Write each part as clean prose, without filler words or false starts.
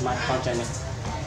mai con trai này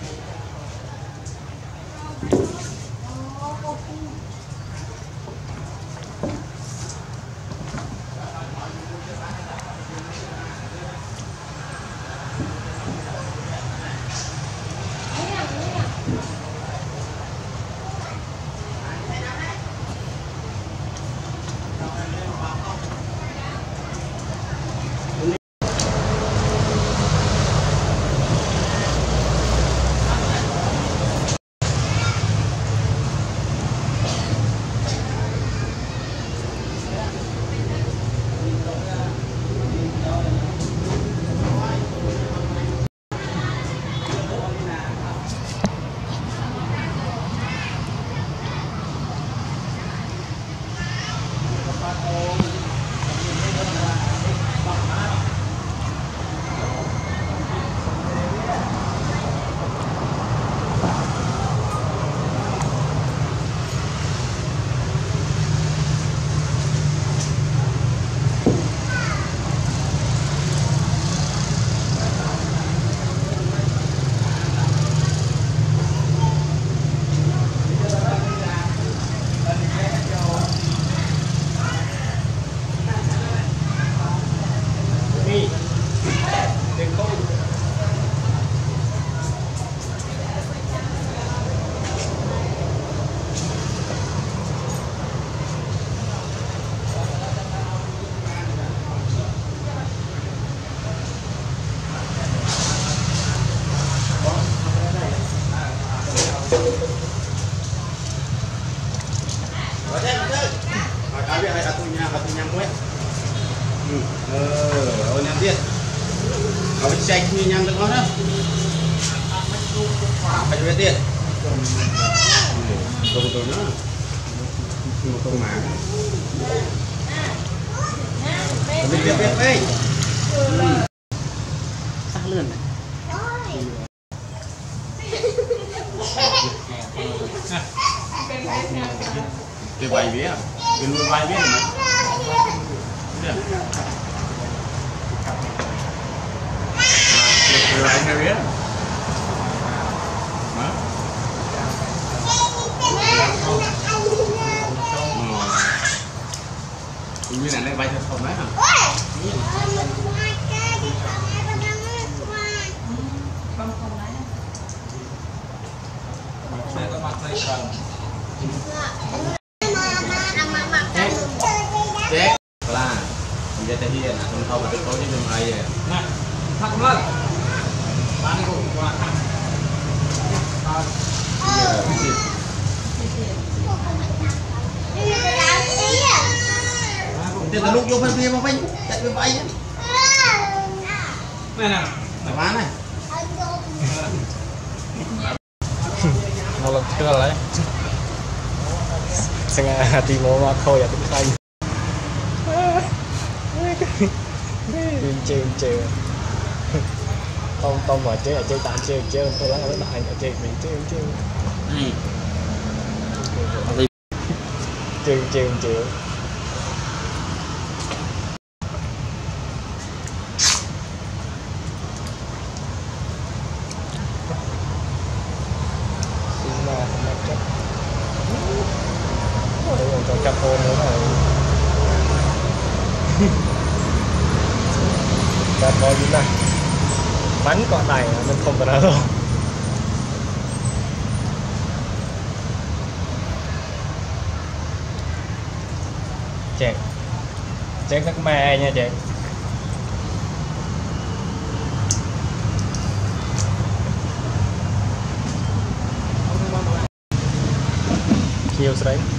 chạy như nhang được không đó phải về tiền không tôi nữa không mà mình tiếp tiếp đây sắc lươn này cái bài vía cái nuôi bài vía này rồi anh biết như này bay theo phòng đấy hả? Xe có mặt đây cần. Chết là giờ tới hiện là không thâu mà tôi có những đường này vậy. Này, thắc mắc. Bán cái cục qua. Tiền là lúc vô phân phim mà bay chạy với bay này nè phải bán này nó là chưa lấy sang tìm mua mà thôi à tính xanh chơi tông mà chơi tạm chơi tôi lấy nó đại chơi mình chơi cho cặp hôn nữa này cặp hôn như này bánh con này mình không có đâu chèn các me nha chị chiều đấy